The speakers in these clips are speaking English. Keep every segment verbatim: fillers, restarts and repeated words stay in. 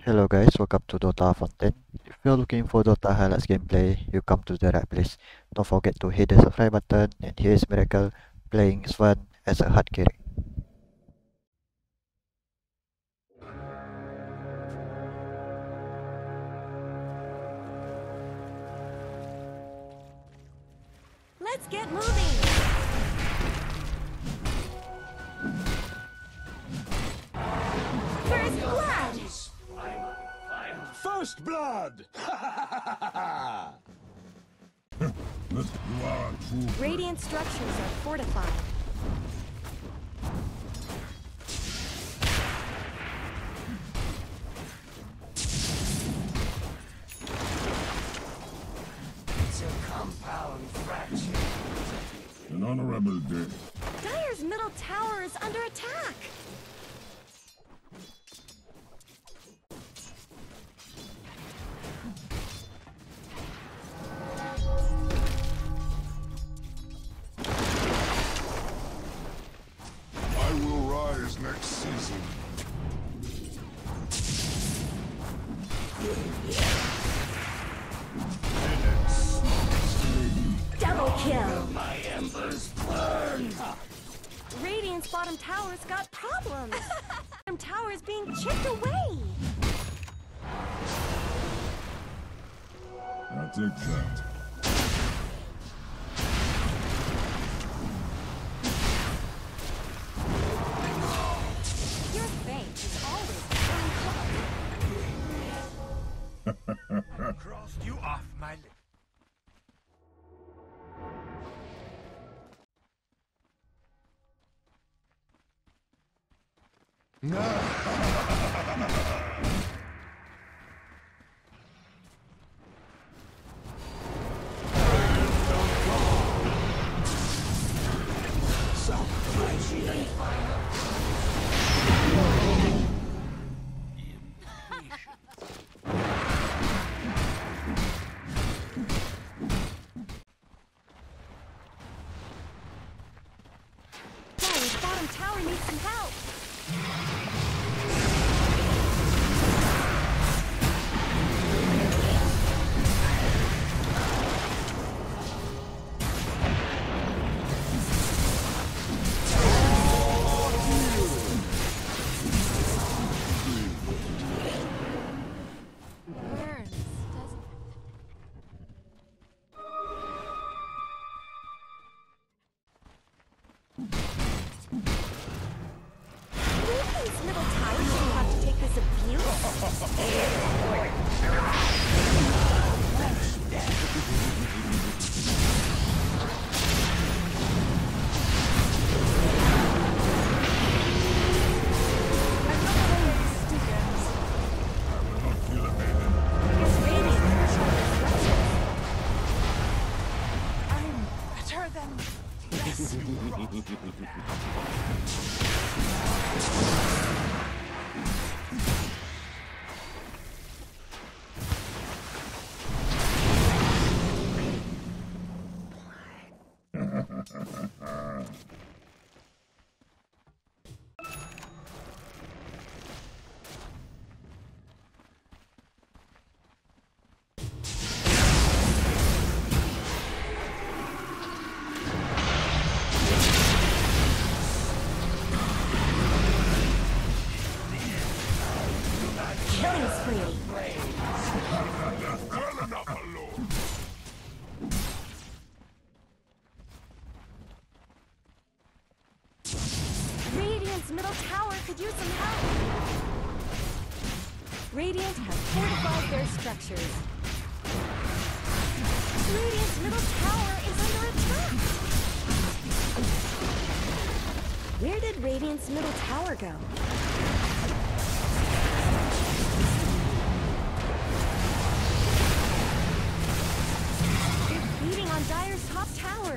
Hello guys, welcome to Dota Fountain. If you're looking for Dota highlights gameplay, you come to the right place. Don't forget to hit the subscribe button, and here's Miracle playing Swan as a hard carry. Let's get moving! First blood! First blood! You are true. Radiant structures are fortified. It's a compound fracture. An honorable death. Dire's middle tower is under attack! I will rise next season. Double kill! My embers burn. Radiant's bottom tower's got problems! Bottom tower is being chipped away! I'll take that. Your fate is always unclog. Crossed you off my list. Dire's bottom tower needs some help! Burns, doesn't it? Radiant's middle tower shouldn't have to take this abuse. Because Radiant control the structures. I'm better than this, you rot. Killing spree. Well enough alone. Radiant's middle tower could use some help. Radiant have fortified their structures. Radiant's middle tower is under attack. Where did Radiant's middle tower go? They're beating on Dire's top tower.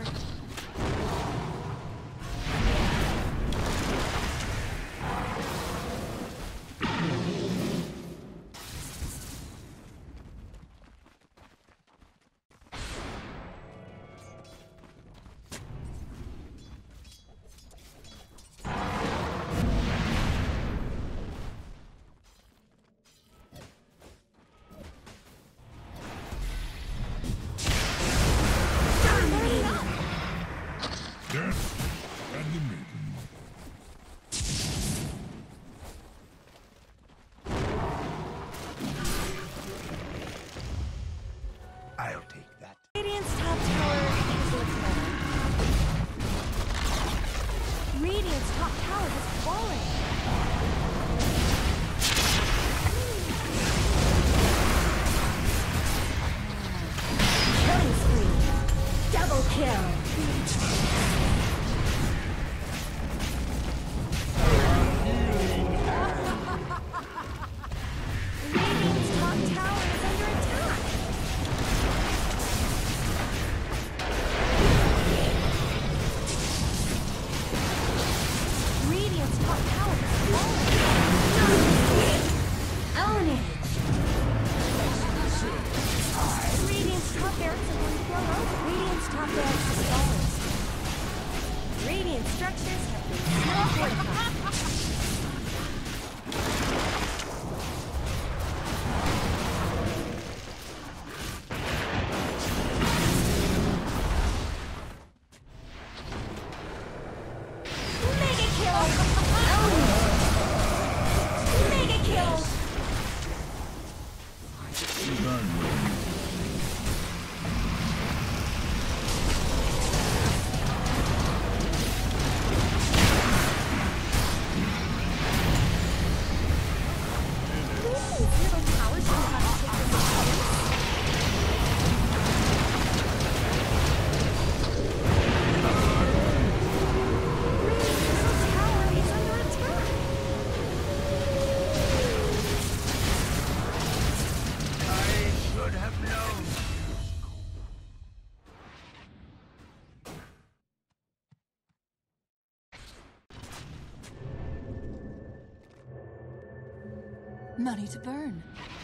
structures have been snow fortified. Mega kill! Mega kill! Little towers should have to take this Little tower is under attack. I should have known. Money to burn.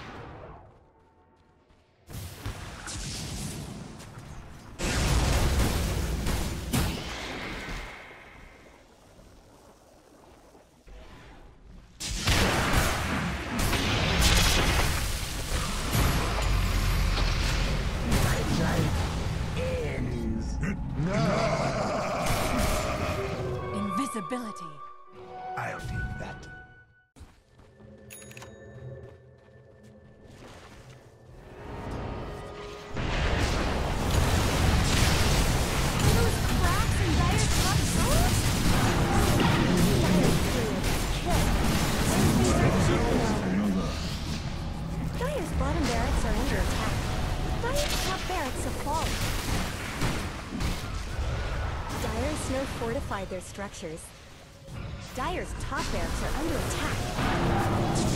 Invisibility. I'll take that. Are those cracks in Dire's top solos? Dire's bottom barracks are under attack. Dire's top barracks have fallen. Dire and Snow fortified their structures. Dire's top barracks are under attack.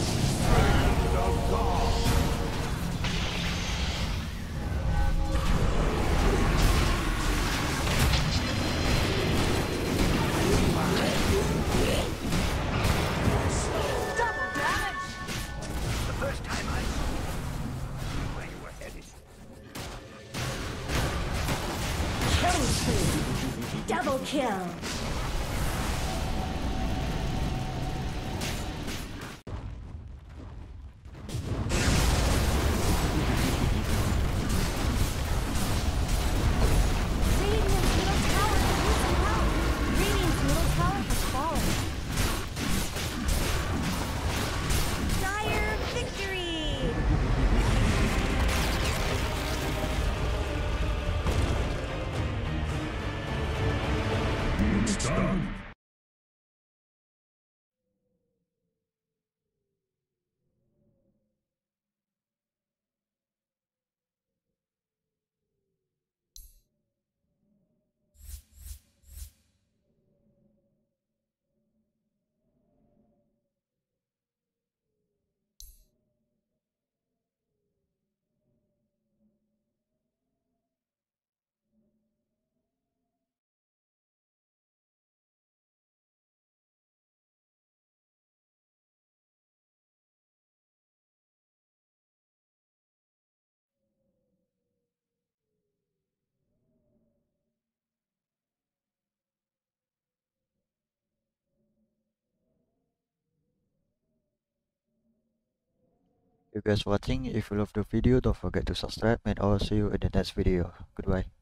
Double damage! The first time I saw where you were headed. Killing spree. Double kill. Radiant's middle tower is losing power. Radiant's middle tower has fallen. Dire victory! It's done. You guys watching. If you love the video, don't forget to subscribe and I'll see you in the next video. Goodbye.